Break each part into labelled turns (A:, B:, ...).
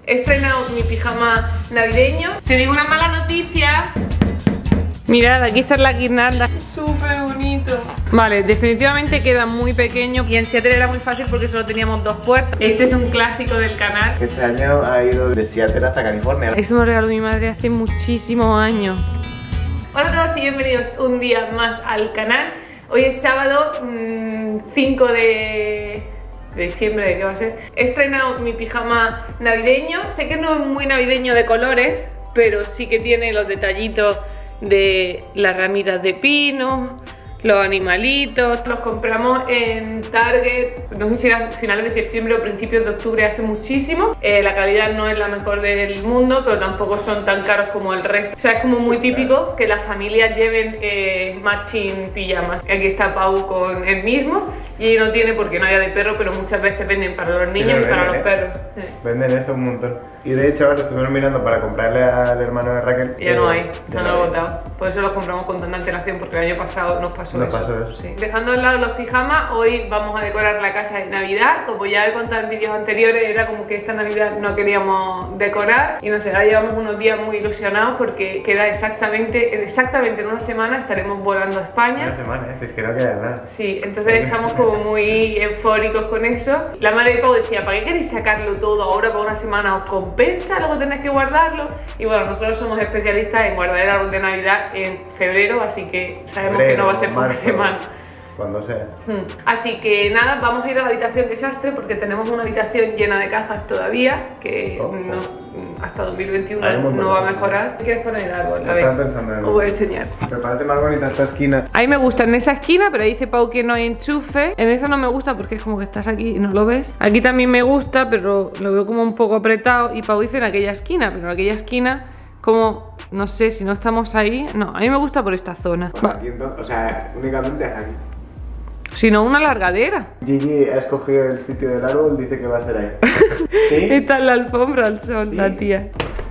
A: He estrenado mi pijama navideño. Te digo una mala noticia. Mirad, aquí está la guirnalda. Súper bonito. Vale, definitivamente queda muy pequeño. Y en Seattle era muy fácil porque solo teníamos 2 puertas. Este es un clásico del canal.
B: Este año ha ido de Seattle hasta California.
A: Eso me lo regaló mi madre hace muchísimos años. Hola a todos y bienvenidos un día más al canal. Hoy es sábado 5 de diciembre, ¿de qué va a ser? He estrenado mi pijama navideño. Sé que no es muy navideño de colores, pero sí que tiene los detallitos de las ramitas de pino, los animalitos. Los compramos en Target, no sé si era finales de septiembre o principios de octubre, hace muchísimo. La calidad no es la mejor del mundo, pero tampoco son tan caros como el resto. O sea, es como muy típico que las familias lleven matching pijamas. Aquí está Pau con el mismo y no tiene porque no haya de perro, pero muchas veces venden para los niños y para los perros.
B: Venden eso un montón. Y de hecho ahora estuvieron mirando para comprarle al hermano de Raquel.
A: Ya no hay, se han agotado. Por eso los compramos con tanta antelación, porque el año pasado nos pasó eso. Sí. Dejando de lado los pijamas, hoy vamos a decorar la casa de Navidad. Como ya he contado en vídeos anteriores, era como que esta Navidad no queríamos decorar. Y no sé, ahora llevamos unos días muy ilusionados porque queda exactamente en una semana estaremos volando a España.
B: Una semana, si es que no queda nada.
A: Sí, entonces estamos como muy eufóricos con eso. La madre de Pau decía, ¿para qué queréis sacarlo todo ahora por una semana? ¿Os compensa? Luego tenéis que guardarlo. Y bueno, nosotros somos especialistas en guardar el árbol de Navidad en febrero, así que sabemos que no va a ser por una semana.
B: Cuando sea.
A: Así que nada, vamos a ir a la habitación desastre porque tenemos una habitación llena de cajas todavía que hasta 2021 no va a mejorar. ¿Qué quieres poner el árbol? A ver, os voy a enseñar.
B: Me parece más bonita esta esquina.
A: A mí me gusta en esa esquina, pero dice Pau que no hay enchufe. En esa no me gusta porque es como que estás aquí y no lo ves. Aquí también me gusta, pero lo veo como un poco apretado. Y Pau dice en aquella esquina, pero en aquella esquina como, no sé, si no estamos ahí. No, a mí me gusta por esta zona.
B: Bueno, aquí entonces, o sea, únicamente aquí.
A: Si no, una largadera.
B: Gigi ha escogido el sitio del árbol, dice que va a ser ahí. ¿Sí?
A: Está en la alfombra al sol, ¿sí? La tía.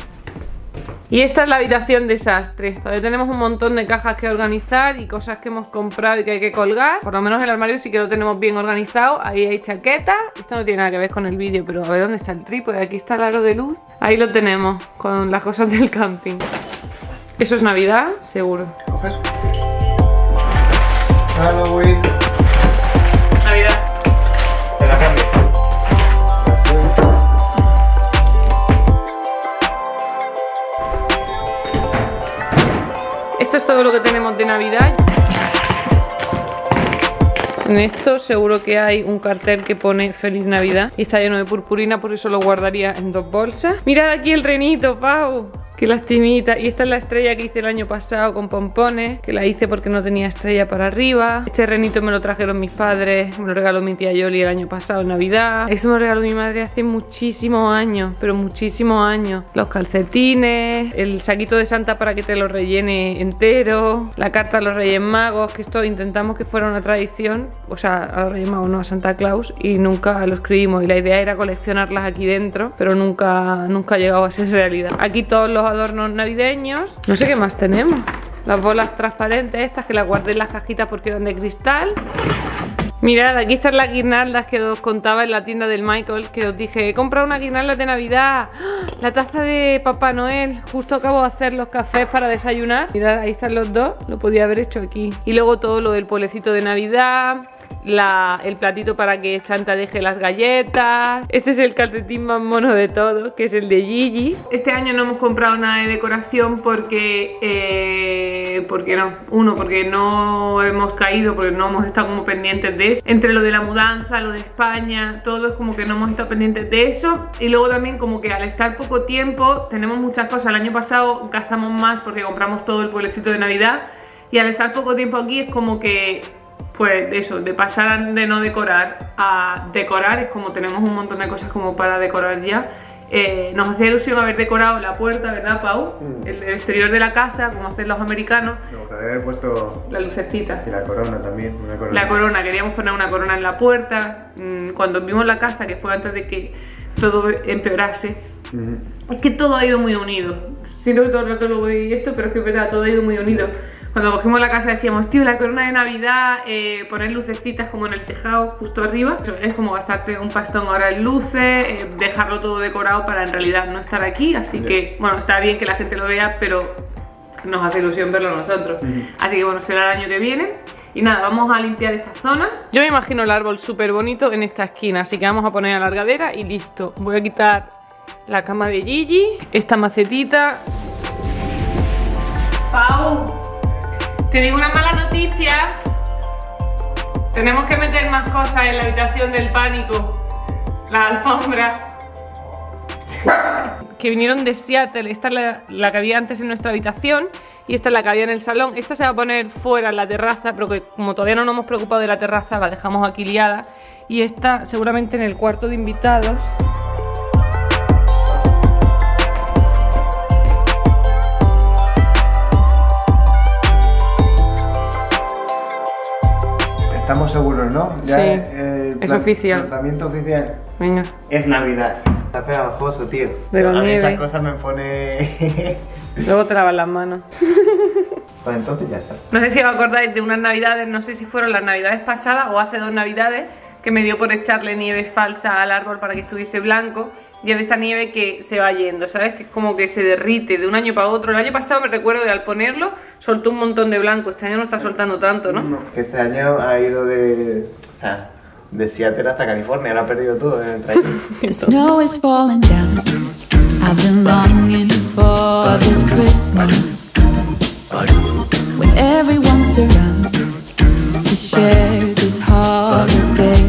A: Y esta es la habitación desastre. Todavía tenemos un montón de cajas que organizar y cosas que hemos comprado y que hay que colgar. Por lo menos el armario sí que lo tenemos bien organizado. Ahí hay chaquetas. Esto no tiene nada que ver con el vídeo, pero a ver dónde está el trípode. Aquí está el aro de luz. Ahí lo tenemos, con las cosas del camping. Eso es Navidad, seguro.
B: ¿Coges? Halloween.
A: Navidad.
B: Te la cambio.
A: Esto es todo lo que tenemos de Navidad. En esto seguro que hay un cartel que pone Feliz Navidad y está lleno de purpurina, por eso lo guardaría en 2 bolsas. Mirad aquí el renito, Pau. Qué lastimita. Y esta es la estrella que hice el año pasado con pompones, que la hice porque no tenía estrella para arriba. Este renito me lo trajeron mis padres, me lo regaló mi tía Yoli el año pasado en Navidad. Eso me lo regaló mi madre hace muchísimos años, pero muchísimos años. Los calcetines, el saquito de Santa para que te lo rellene entero, la carta a los Reyes Magos, que esto intentamos que fuera una tradición, o sea, a los Reyes Magos, no a Santa Claus, y nunca lo escribimos. Y la idea era coleccionarlas aquí dentro, pero nunca ha llegado a ser realidad. Aquí todos los adornos navideños. No sé qué más tenemos. Las bolas transparentes estas que las guardé en las cajitas porque eran de cristal. Mirad, aquí están las guirnaldas que os contaba en la tienda del Michael, que os dije, he comprado una guirnalda de Navidad. La taza de Papá Noel. Justo acabo de hacer los cafés para desayunar. Mirad, ahí están los dos. Lo podía haber hecho aquí. Y luego todo lo del pueblecito de Navidad, el platito para que Santa deje las galletas. Este es el calcetín más mono de todos, que es el de Gigi. Este año no hemos comprado nada de decoración porque no. Uno, porque no hemos caído, porque no hemos estado como pendientes de eso. Entre lo de la mudanza, lo de España, todo es como que no hemos estado pendientes de eso. Y luego también como que al estar poco tiempo tenemos muchas cosas. El año pasado gastamos más porque compramos todo el pueblecito de Navidad. Y al estar poco tiempo aquí es como que, pues eso, de pasar de no decorar a decorar, es como tenemos un montón de cosas como para decorar ya. Nos hacía ilusión haber decorado la puerta, ¿verdad, Pau? El exterior de la casa, como hacen los americanos.
B: Me gustaría haber puesto
A: la lucecita.
B: Y la corona también, una corona.
A: La corona, queríamos poner una corona en la puerta. Cuando vimos la casa, que fue antes de que todo empeorase, es que todo ha ido muy unido. Siento que todo el rato lo voy esto, pero es que es verdad, todo ha ido muy unido. Cuando cogimos la casa decíamos, tío, la corona de Navidad, poner lucecitas como en el tejado, justo arriba. Es como gastarte un pastón ahora en luces, dejarlo todo decorado para en realidad no estar aquí. Así que, bueno, está bien que la gente lo vea, pero nos hace ilusión verlo nosotros. Así que bueno, será el año que viene. Y nada, vamos a limpiar esta zona. Yo me imagino el árbol súper bonito en esta esquina, así que vamos a poner alargadera y listo. Voy a quitar la cama de Gigi, esta macetita. Pau, te digo una mala noticia. Tenemos que meter más cosas en la habitación del pánico. La alfombra que vinieron de Seattle. Esta es la que había antes en nuestra habitación y esta es la que había en el salón. Esta se va a poner fuera en la terraza, pero que como todavía no nos hemos preocupado de la terraza, la dejamos aquí liada. Y esta seguramente en el cuarto de invitados.
B: Estamos seguros, ¿no? Ya
A: sí, es oficial.
B: Tratamiento oficial.
A: Venga.
B: Es Navidad. Está pegajoso, tío.
A: De con nieve.
B: Esas cosas me pone...
A: Luego te lavas las manos.
B: Pues entonces ya está.
A: No sé si os acordáis de unas navidades, no sé si fueron las navidades pasadas o hace 2 navidades, que me dio por echarle nieve falsa al árbol para que estuviese blanco. Y es de esta nieve que se va yendo, ¿sabes? Que es como que se derrite de un año para otro. El año pasado me recuerdo que al ponerlo soltó un montón de blanco. Este año no está soltando tanto, ¿no?
B: No, que este año ha ido de... O sea, de Seattle hasta California. Lo ha perdido todo en el trayecto.
C: The snow is falling down. I've been longing for this Christmas, when everyone's around to share this holiday.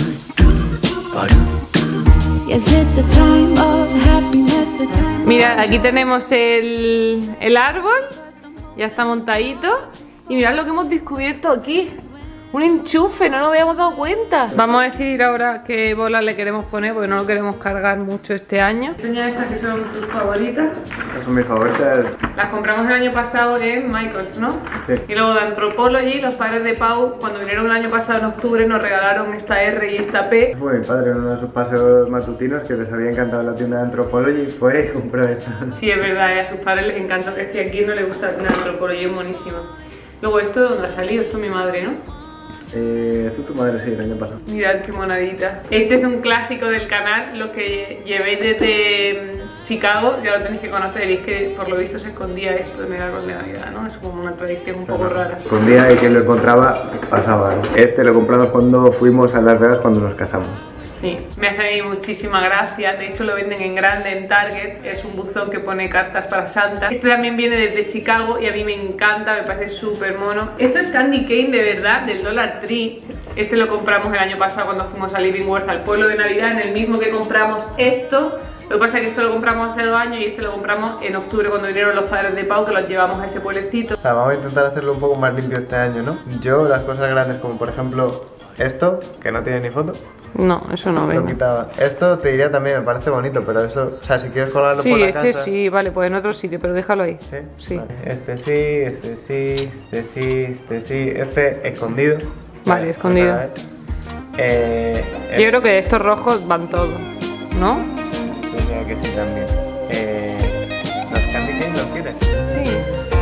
C: Yes, it's a time of happiness, a time.
A: Mirad, aquí tenemos el árbol. Ya está montadito. Y mirad lo que hemos descubierto aquí. Un enchufe, no nos habíamos dado cuenta. Vamos a decidir ahora qué bolas le queremos poner, porque no lo queremos cargar mucho este año. Enseña estas que son tus favoritas.
B: Estas son mis favoritas.
A: Las compramos el año pasado en Michaels, ¿no?
B: Sí.
A: Y luego de Anthropology, los padres de Pau, cuando vinieron el año pasado en octubre, nos regalaron esta R y esta P.
B: Fue mi padre en uno de sus paseos matutinos que les había encantado la tienda de Anthropology y fue y compró esta.
A: Sí, es verdad, a sus padres les encanta. Es que aquí no les gusta la Anthropology, es buenísima. Luego esto, ¿de dónde ha salido? Esto es mi madre, ¿no?
B: Esto es tu madre, sí, el año pasado.
A: Mirad qué monadita. Este es un clásico del canal, los que llevéis desde Chicago, ya lo tenéis que conocer. Y es que por lo visto se escondía esto en el árbol de Navidad, ¿no? Es como una tradición un poco rara.
B: Escondía y quien lo encontraba pasaba, ¿no? Este lo compramos cuando fuimos a Las Vegas cuando nos casamos.
A: Sí, me hace muchísima gracia. De hecho lo venden en grande en Target. Es un buzón que pone cartas para Santa. Este también viene desde Chicago y a mí me encanta, me parece súper mono. Esto es candy cane de verdad, del Dollar Tree. Este lo compramos el año pasado cuando fuimos a Living Worth, al pueblo de Navidad, en el mismo que compramos esto. Lo que pasa es que esto lo compramos hace 2 años y este lo compramos en octubre cuando vinieron los padres de Pau, que los llevamos a ese pueblecito.
B: O sea, vamos a intentar hacerlo un poco más limpio este año, ¿no? Yo las cosas grandes como por ejemplo esto, que no tiene ni foto.
A: No, eso no
B: Lo quitaba. Esto te diría también, me parece bonito, pero eso, o sea, si quieres colgarlo por la casa...
A: Sí, sí, vale, pues en otro sitio, pero déjalo ahí.
B: ¿Sí?
A: Sí.
B: Vale. Este sí, este sí, este sí, este sí, este escondido.
A: Vale, escondido. Yo creo que estos rojos van todos, ¿no?
B: Diría que sí también. ¿Los candy cane los quieres?
A: Sí.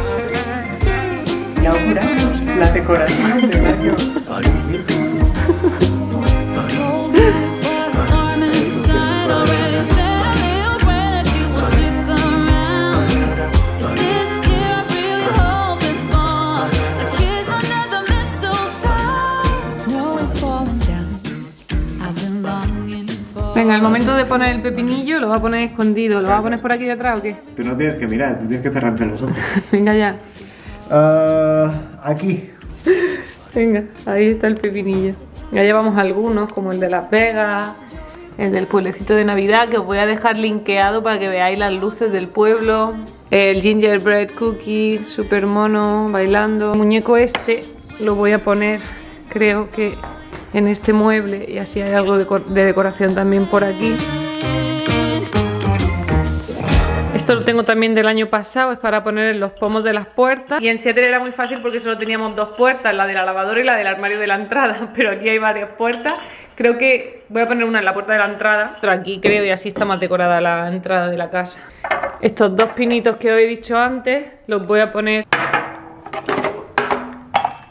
B: Inauguramos la decoración del año.
A: Venga, el momento de poner el pepinillo lo va a poner escondido. ¿Lo vas a poner por aquí detrás o qué?
B: Tú no tienes que mirar, tú tienes que cerrarte los ojos.
A: Venga ya.
B: Aquí.
A: Venga, ahí está el pepinillo. Ya llevamos algunos, como el de Las Vegas, el del pueblecito de Navidad, que os voy a dejar linkeado para que veáis las luces del pueblo. El gingerbread cookie, super mono, bailando. El muñeco este lo voy a poner, creo que en este mueble, y así hay algo de decoración también por aquí. Esto lo tengo también del año pasado, es para poner en los pomos de las puertas. Y en Seattle era muy fácil porque solo teníamos 2 puertas, la de la lavadora y la del armario de la entrada. Pero aquí hay varias puertas. Creo que voy a poner una en la puerta de la entrada, otra aquí creo, y así está más decorada la entrada de la casa. Estos 2 pinitos que os he dicho antes los voy a poner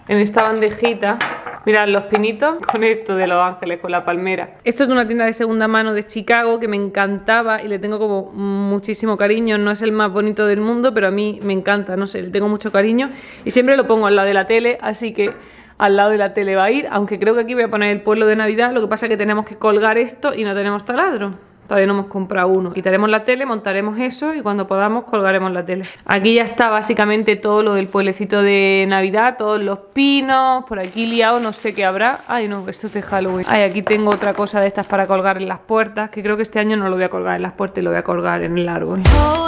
A: en esta bandejita. Mirad los pinitos con esto de Los Ángeles, con la palmera. Esto es de una tienda de segunda mano de Chicago que me encantaba y le tengo como muchísimo cariño. No es el más bonito del mundo, pero a mí me encanta, no sé, le tengo mucho cariño. Y siempre lo pongo al lado de la tele, así que al lado de la tele va a ir. Aunque creo que aquí voy a poner el pueblo de Navidad. Lo que pasa es que tenemos que colgar esto y no tenemos taladro. Todavía no hemos comprado uno. Quitaremos la tele, montaremos eso y cuando podamos colgaremos la tele. Aquí ya está básicamente todo lo del pueblecito de Navidad, todos los pinos, por aquí liado, no sé qué habrá. Ay no, esto es de Halloween. Ay, aquí tengo otra cosa de estas para colgar en las puertas, que creo que este año no lo voy a colgar en las puertas y lo voy a colgar en el árbol.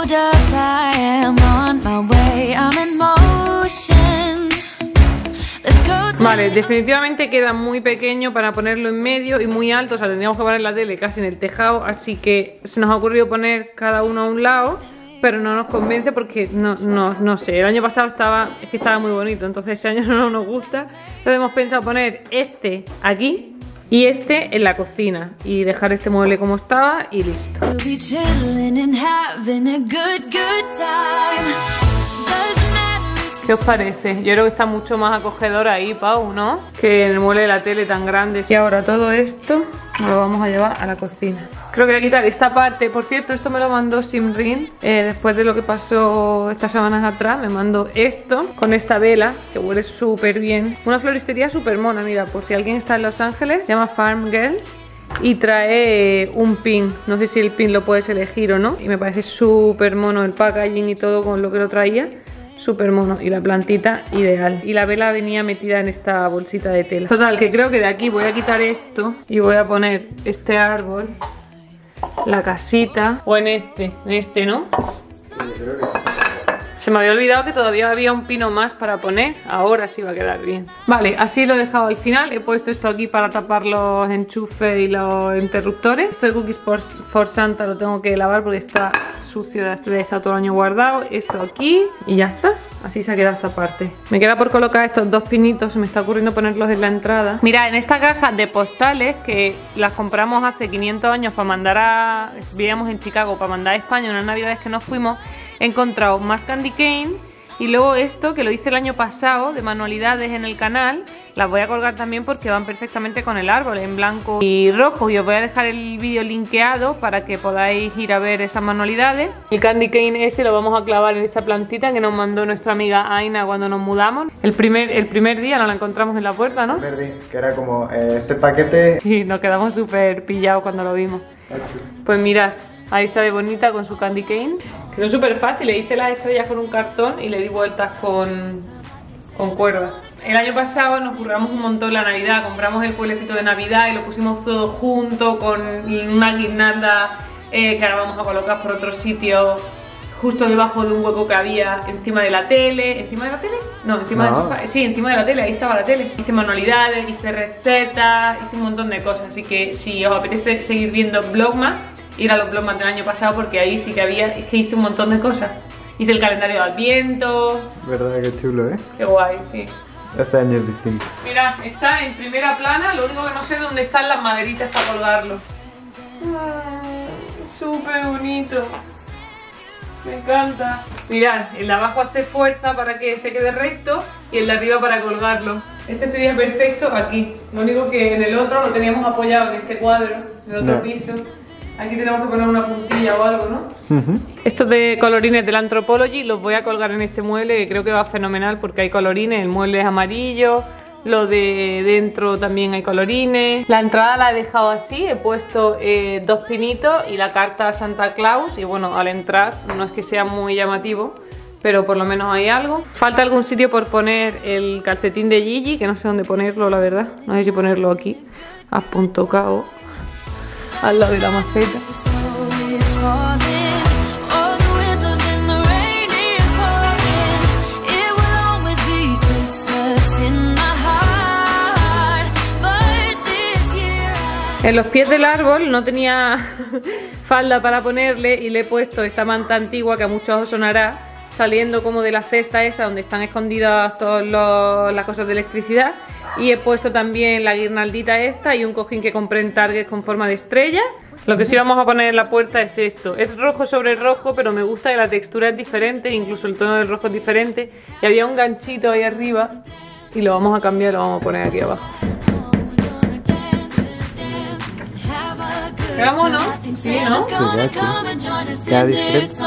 A: Vale, definitivamente queda muy pequeño para ponerlo en medio y muy alto, o sea, tendríamos que poner la tele casi en el tejado, así que se nos ha ocurrido poner cada uno a un lado, pero no nos convence porque no sé, el año pasado estaba muy bonito, entonces este año no nos gusta, entonces hemos pensado poner este aquí y este en la cocina y dejar este mueble como estaba y listo. ¿Qué os parece? Yo creo que está mucho más acogedor ahí, Pau, ¿no? Que en el mueble de la tele tan grande. Y ahora todo esto lo vamos a llevar a la cocina. Creo que voy a quitar esta parte. Por cierto, esto me lo mandó Simrin después de lo que pasó estas semanas atrás. Me mandó esto con esta vela que huele súper bien. Una floristería súper mona, mira, por si alguien está en Los Ángeles. Se llama Farm Girl. Y trae un pin, no sé si el pin lo puedes elegir o no. Y me parece súper mono el packaging y todo con lo que lo traía. Súper mono, y la plantita ideal. Y la vela venía metida en esta bolsita de tela. Total, que creo que de aquí voy a quitar esto y voy a poner este árbol, la casita, o en este, ¿no? Se me había olvidado que todavía había un pino más para poner. Ahora sí va a quedar bien. Vale, así lo he dejado al final. He puesto esto aquí para tapar los enchufes y los interruptores. Esto de Cookies for Santa lo tengo que lavar porque está sucio, de estar todo el año guardado. Esto aquí y ya está. Así se ha quedado esta parte. Me queda por colocar estos dos pinitos. Se me está ocurriendo ponerlos en la entrada. Mira, en esta caja de postales que las compramos hace 500 años para mandar vivíamos en Chicago, para mandar a España unas navidades que nos fuimos. He encontrado más candy cane y luego esto que lo hice el año pasado de manualidades en el canal. Las voy a colgar también porque van perfectamente con el árbol en blanco y rojo. Y os voy a dejar el vídeo linkeado para que podáis ir a ver esas manualidades. El candy cane ese lo vamos a clavar en esta plantita que nos mandó nuestra amiga Aina cuando nos mudamos. El primer día nos la encontramos en la puerta, ¿no?
B: Que era como este paquete.
A: Y nos quedamos súper pillados cuando lo vimos. Pues mirad. Ahí está de bonita con su candy cane. Quedó súper fácil, le hice las estrellas con un cartón y le di vueltas con cuerda. El año pasado nos curramos un montón la Navidad, compramos el pueblecito de Navidad y lo pusimos todo junto con una guirnalda que ahora vamos a colocar por otro sitio, justo debajo de un hueco que había encima de la tele. ¿Encima de la tele? No, encima del sofá. Sí, encima de la tele, ahí estaba la tele. Hice manualidades, hice recetas, hice un montón de cosas. Así que si os apetece seguir viendo Vlogmas, ir a los Vlogmas del año pasado porque ahí sí que había, es que hice un montón de cosas. Hice el calendario de Adviento.
B: Verdad, qué chulo, ¿eh?
A: Qué guay, sí.
B: Este año es distinto.
A: Mira, está en primera plana, lo único que no sé es dónde están las maderitas para colgarlo. Súper bonito. Me encanta. Mirad, el de abajo hace fuerza para que se quede recto y el de arriba para colgarlo. Este sería perfecto aquí. Lo único que en el otro lo teníamos apoyado en este cuadro, en el otro piso. Aquí tenemos que poner una puntilla o algo, ¿no? Estos de colorines del Anthropology los voy a colgar en este mueble que creo que va fenomenal porque hay colorines, el mueble es amarillo, lo de dentro también hay colorines. La entrada la he dejado así, he puesto dos pinitos y la carta Santa Claus y bueno, al entrar no es que sea muy llamativo, pero por lo menos hay algo. Falta algún sitio por poner el calcetín de Gigi, que no sé dónde ponerlo la verdad, no sé si ponerlo aquí, a punto cabo. Al lado de la maceta. En los pies del árbol no tenía falda para ponerle y le he puesto esta manta antigua que a muchos os sonará, saliendo como de la cesta esa donde están escondidas todas las cosas de electricidad. Y he puesto también la guirnaldita esta y un cojín que compré en Target con forma de estrella. Lo que sí vamos a poner en la puerta es esto. Es rojo sobre rojo, pero me gusta que la textura es diferente, incluso el tono del rojo es diferente. Y había un ganchito ahí arriba y lo vamos a cambiar y lo vamos a poner aquí abajo. ¿Quedamos, no? Sí, ¿no?
B: Sí, queda discreto.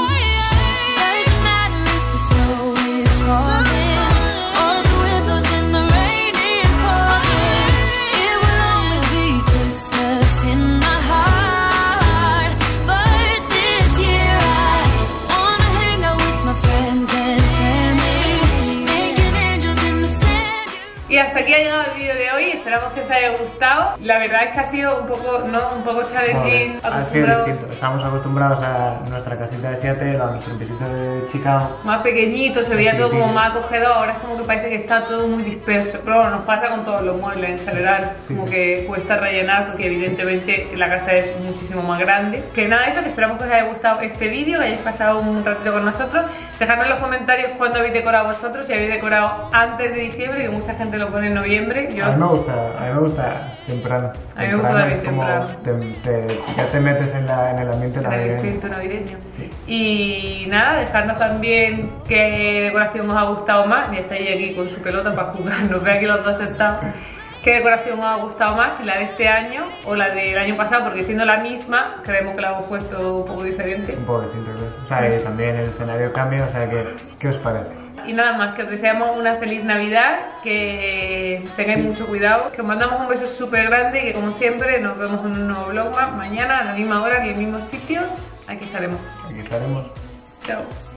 A: Y hasta aquí ha llegado el vídeo de hoy, esperamos que os haya gustado. La verdad es que ha sido un poco challenging.
B: Ha sido distinto, estamos acostumbrados a nuestra casita de Seattle, a nuestro pisito de Chicago.
A: Más pequeñito, se veía todo como más acogedor, ahora es como que parece que está todo muy disperso. Pero bueno, nos pasa con todos los muebles en general, como que cuesta rellenar porque evidentemente la casa es muchísimo más grande. Que nada, eso, que esperamos que os haya gustado este vídeo, que hayáis pasado un ratito con nosotros. Dejadme en los comentarios cuándo habéis decorado vosotros, si habéis decorado antes de diciembre, que mucha gente lo pone en noviembre.
B: A mí me gusta temprano.
A: A mí me gusta también temprano.
B: Ya te metes en el ambiente
A: En el
B: navideño.
A: espíritu navideño.
B: Sí.
A: Y nada, dejadnos también qué decoración os ha gustado más. Y estáis aquí con su pelota para jugar, nos ve aquí los dos sentados. ¿Qué decoración os ha gustado más? Si la de este año o la del año pasado, porque siendo la misma, creemos que la hemos puesto un poco diferente.
B: Un poco distinto, creo. O sea, y también el escenario cambia, o sea, ¿qué os parece?
A: Y nada más, que os deseamos una feliz Navidad, que tengáis mucho cuidado, que os mandamos un beso súper grande y que como siempre nos vemos en un nuevo vlog más mañana a la misma hora y en el mismo sitio. Aquí estaremos.
B: Aquí estaremos.
A: Chao.